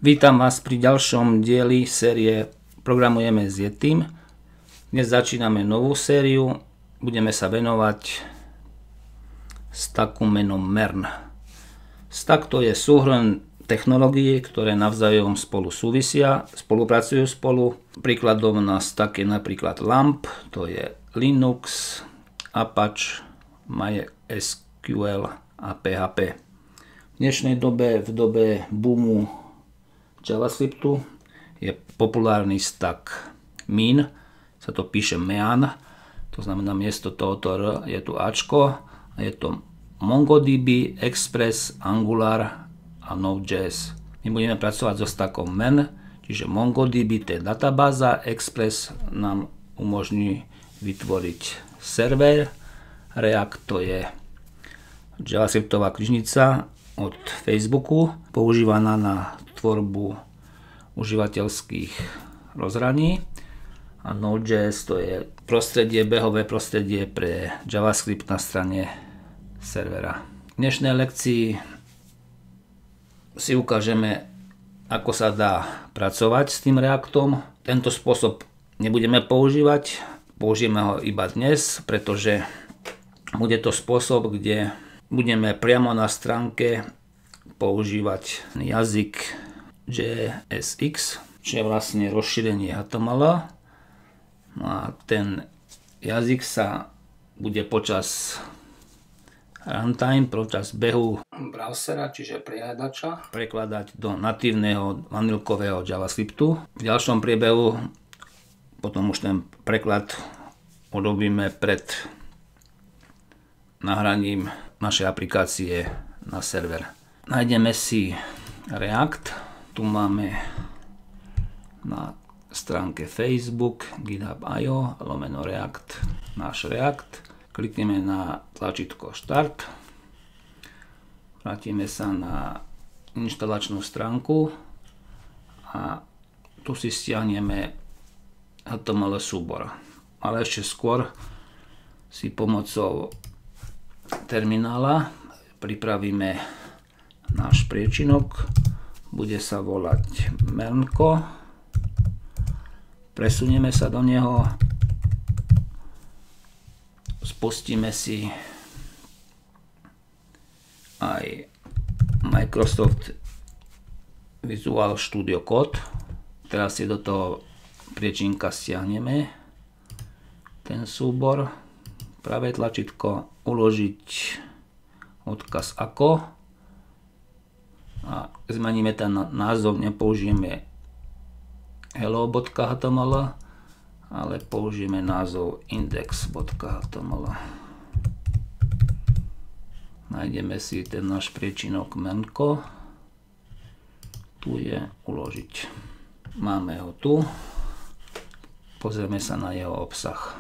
Vítam vás pri ďalšom dieli série Programujeme s Yetim. Dnes začíname novú sériu. Budeme sa venovať stacku menom MERN. Stack to je súhrn technológií, ktoré navzájom spolu súvisia, spolupracujú spolu. Príkladom na stack je napríklad LAMP, to je Linux, Apache, MySQL a PHP. V dnešnej dobe, v dobe boomu JavaScriptu, je populárny stack Mean, sa to píše Mean, to znamená miesto tohoto R je tu Ačko a je to MongoDB, Express, Angular a Node.js. My budeme pracovať so stackom MERN, čiže MongoDB to je databáza, Express nám umožní vytvoriť server, React to je JavaScriptová knižnica od Facebooku, používaná na tvorbu užívateľských rozhraní, a Node.js to je prostredie, behové prostredie pre JavaScript na strane servera. V dnešnej lekcii si ukážeme, ako sa dá pracovať s tým Reactom. Tento spôsob nebudeme používať, použijeme ho iba dnes, pretože bude to spôsob, kde budeme priamo na stránke používať jazyk JSX, čo je vlastne rozšírenie HTML. A ten jazyk sa bude počas runtime, počas behu browsera, čiže prehľadača, prekladať do natívneho vanilkového JavaScriptu. V ďalšom priebehu potom už ten preklad urobíme pred nahraním našej aplikácie na server. Nájdeme si React. Tu máme na stránke Facebook github.io/React náš React. Klikneme na tlačítko Start. Vrátime sa na inštalačnú stránku a tu si stiahneme HTML súbor. Ale ešte skôr si pomocou terminála pripravíme náš priečinok. Bude sa volať Mernko. Presunieme sa do neho. Spustíme si aj Microsoft Visual Studio Code. Teraz si do toho priečinka stiahneme ten súbor. Pravé tlačítko uložiť odkaz ako a zmeníme ten názov, nepoužijeme hello.html, ale použijeme názov index.html. Nájdeme si ten náš priečinok Mernko, tu je uložiť. Máme ho tu, pozrieme sa na jeho obsah.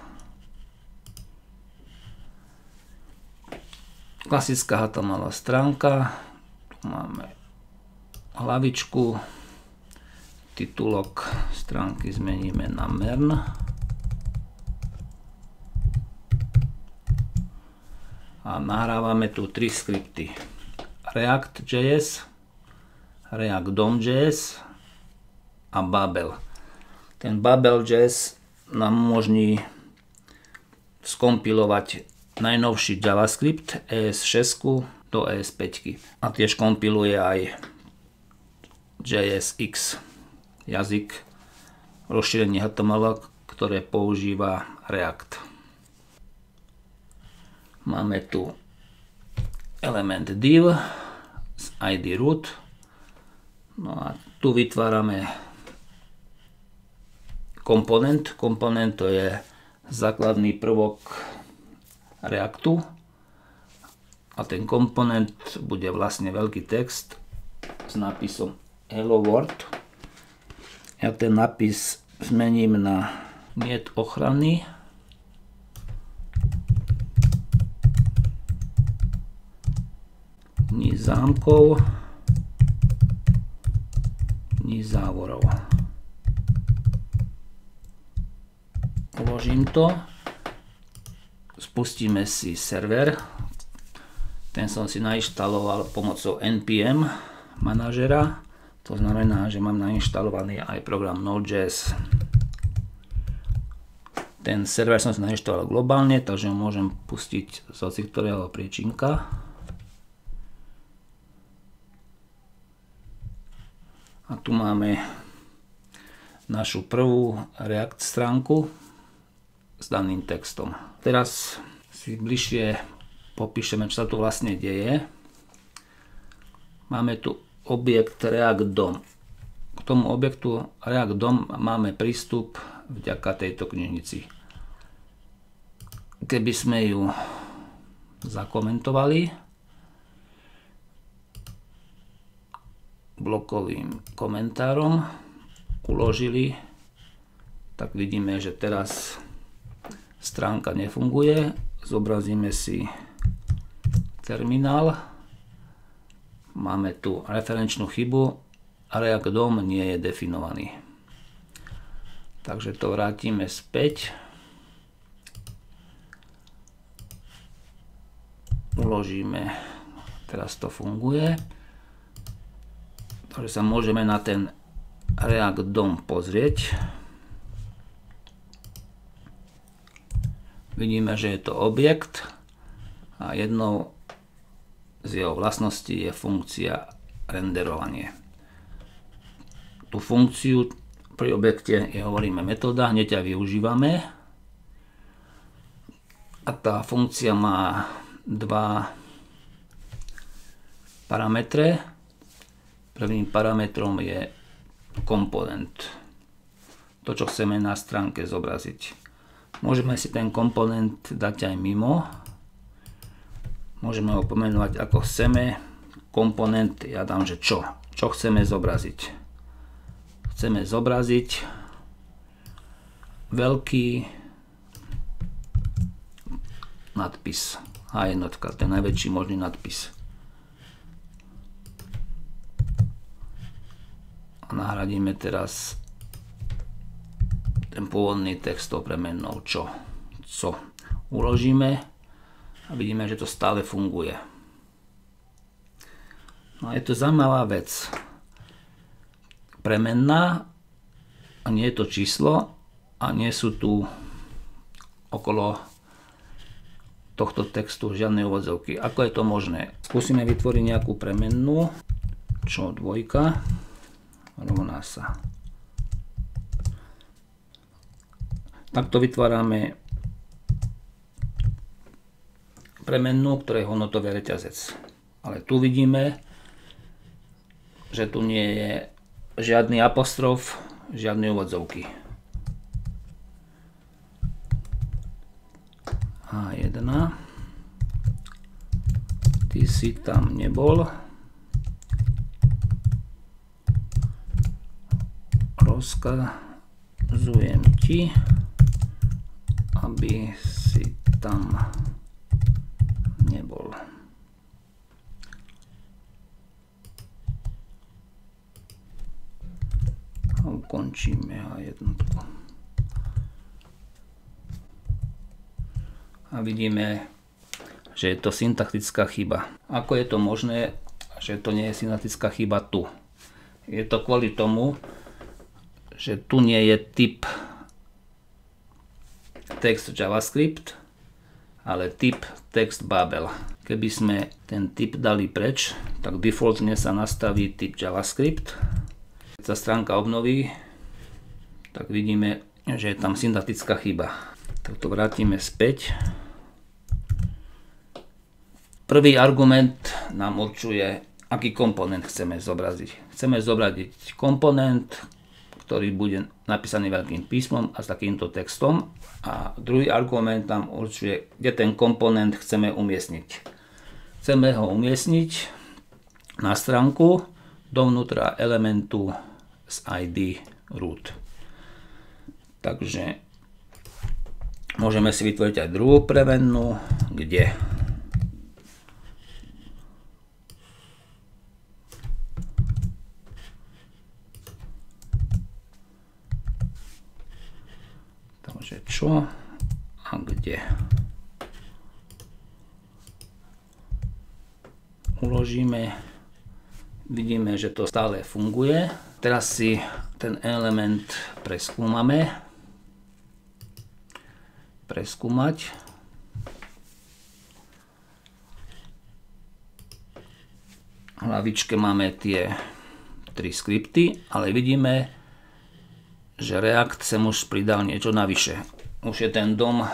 Klasická HTML stránka, tu máme hlavičku, titulok stránky zmeníme na MERN a nahrávame tu 3 skripty: React.js, React.dom.js a Babel. Ten Babel.js nám umožní skompilovať najnovší JavaScript ES6 do ES5 a tiež kompiluje aj JSX, jazyk rozšírenie HTML, ktoré používa React. Máme tu element div z ID root. No a tu vytvárame komponent. Komponent to je základný prvok Reactu a ten komponent bude vlastne veľký text s nápisom Hello World. Ja ten nápis zmením na niet ochrany ni zámkov ni závorov. Uložím to. Spustíme si server. Ten som si nainštaloval pomocou npm manažera. To znamená, že mám nainštalovaný aj program Node.js. Ten server som si nainštaloval globálne, takže ho môžem pustiť z hociktorého priečinka. A tu máme našu prvú React stránku s daným textom. Teraz si bližšie popíšeme, čo sa tu vlastne deje. Máme tu objekt React DOM. K tomu objektu React DOM máme prístup vďaka tejto knižnici. Keby sme ju zakomentovali blokovým komentárom, uložili, tak vidíme, že teraz stránka nefunguje. Zobrazíme si terminál. Máme tu referenčnú chybu a React DOM nie je definovaný. Takže to vrátime späť. Uložíme. Teraz to funguje. Takže sa môžeme na ten React DOM pozrieť. Vidíme, že je to objekt a jednou z jeho vlastností je funkcia renderovanie. Tú funkciu pri objekte hovoríme metóda, hneď aj využívame. A tá funkcia má dva parametre. Prvým parametrom je komponent. To, čo chceme na stránke zobraziť. Môžeme si ten komponent dať aj mimo. Môžeme ho pomenovať ako chceme. Komponent, ja dám, že čo? Čo chceme zobraziť? Chceme zobraziť veľký nadpis. H1, ten najväčší možný nadpis. A nahradíme teraz ten pôvodný text tou premennou čo. Co. Uložíme a vidíme, že to stále funguje. No je to zaujímavá vec. Premenná a nie je to číslo a nie sú tu okolo tohto textu žiadne úvodzovky. Ako je to možné? Skúsime vytvoriť nejakú premennú. Čo dvojka rovná sa. Takto vytvárame premennú, ktorej hodnotový reťazec. Ale tu vidíme, že tu nie je žiadny apostrof, žiadne úvodzovky. H1. Ty si tam nebol. Rozkazujem ti, aby si tam nebol. A ukončíme H1. A vidíme, že je to syntaktická chyba. Ako je to možné, že to nie je syntaktická chyba tu? Je to kvôli tomu, že tu nie je typ text JavaScript, ale typ text Babel. Keby sme ten typ dali preč, tak defaultne sa nastaví typ JavaScript. Keď sa stránka obnoví, tak vidíme, že je tam syntaktická chyba. Tak to vrátime späť. Prvý argument nám určuje, aký komponent chceme zobraziť. Chceme zobraziť komponent, ktorý bude napísaný veľkým písmom a s takýmto textom. A druhý argument nám určuje, kde ten komponent chceme umiestniť. Chceme ho umiestniť na stránku dovnútra elementu z ID root. Takže môžeme si vytvoriť aj druhú premennú, kde. Takže čo a kde. Uložíme, Vidíme, že to stále funguje. Teraz si ten element preskúmame. Preskúmať. V hlavičke máme tie 3 skripty, ale vidíme, že React sem už pridal niečo navyše. Už je ten dom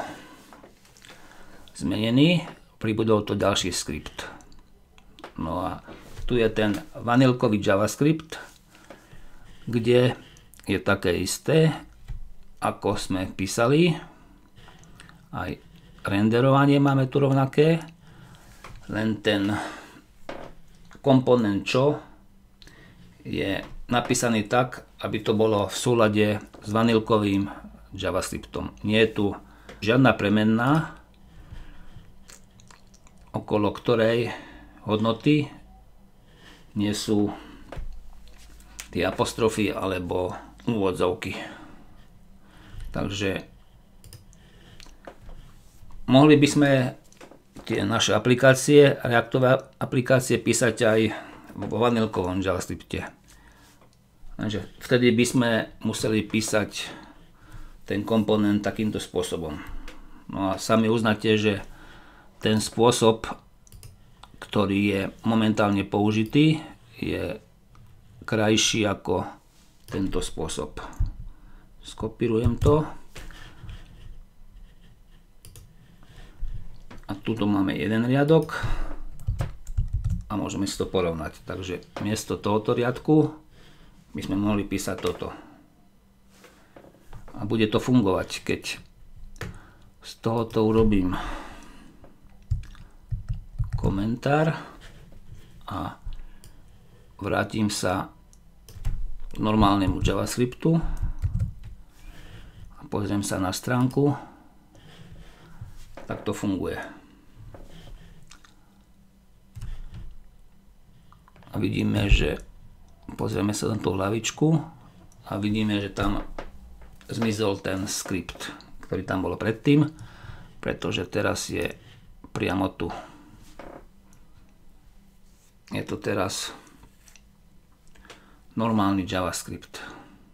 zmenený, pribudol to ďalší skript. No a tu je ten vanilkový JavaScript, kde je také isté, ako sme písali. Aj renderovanie máme tu rovnaké, len ten komponent čo je napísaný tak, aby to bolo v súlade s vanilkovým JavaScriptom. Nie je tu žiadna premenná, okolo ktorej hodnoty nie sú tie apostrofy alebo úvodzovky. Takže mohli by sme tie naše aplikácie, Reactové aplikácie písať aj vo vanilkovom JavaScripte. Takže vtedy by sme museli písať ten komponent takýmto spôsobom. No a sami uznáte, že ten spôsob, ktorý je momentálne použitý, je krajší ako tento spôsob. Skopírujem to. A tuto máme jeden riadok a môžeme si to porovnať. Takže miesto tohoto riadku by sme mohli písať toto. A bude to fungovať, keď z tohoto urobím komentár a vrátim sa k normálnemu JavaScriptu a pozriem sa na stránku, tak to funguje. A vidíme, že pozrieme sa na tú hlavičku a vidíme, že tam zmizol ten skript, ktorý tam bol predtým, pretože teraz je priamo tu. Je to teraz normálny JavaScript.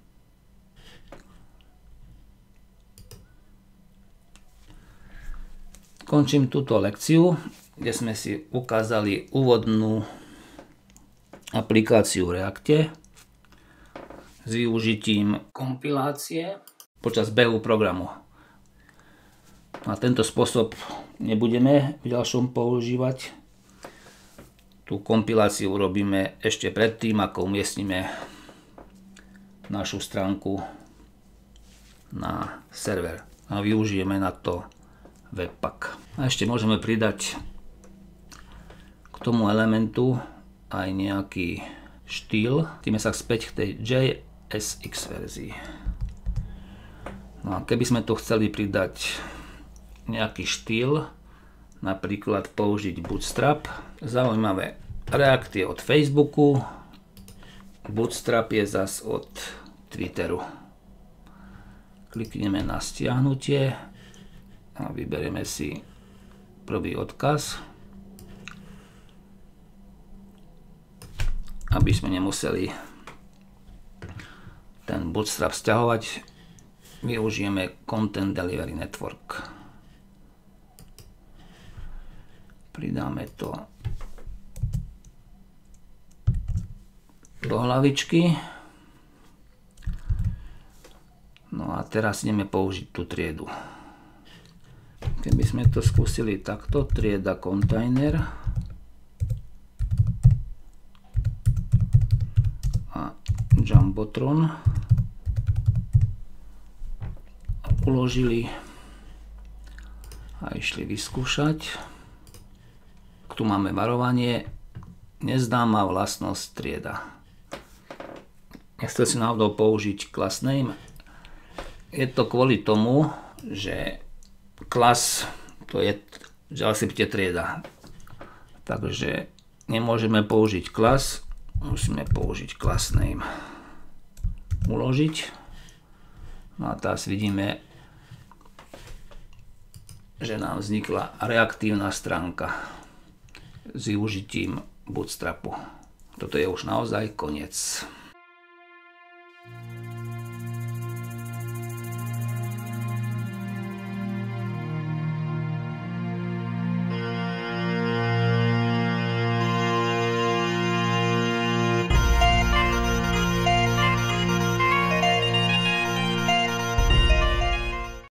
Končím túto lekciu, kde sme si ukázali úvodnú aplikáciu v Reacte s využitím kompilácie počas behu programu. A tento spôsob nebudeme v ďalšom používať. Tú kompiláciu urobíme ešte predtým, ako umiestnime našu stránku na server a využijeme na to Webpack. A ešte môžeme pridať k tomu elementu aj nejaký štýl. Ideme sa späť k tej JSX verzii. No a keby sme tu chceli pridať nejaký štýl, napríklad použiť Bootstrap. Zaujímavé, React je od Facebooku, Bootstrap je zas od Twitteru. Klikneme na stiahnutie a vyberieme si prvý odkaz, aby sme nemuseli ten Bootstrap stiahovať. Využijeme Content Delivery Network. Pridáme to do hlavičky. No a teraz ideme použiť tú triedu. Keby sme to skúsili takto, trieda kontajner a Jumbotron uložili a išli vyskúšať. Tu máme varovanie, neznáma vlastnosť trieda. Nechcel si náhodou použiť class name. Je to kvôli tomu, že class to je v JavaScripte trieda. Takže nemôžeme použiť class, musíme použiť class name. Uložiť. No a teraz vidíme, že nám vznikla reaktívna stránka s využitím Bootstrapu. toto je už naozaj koniec.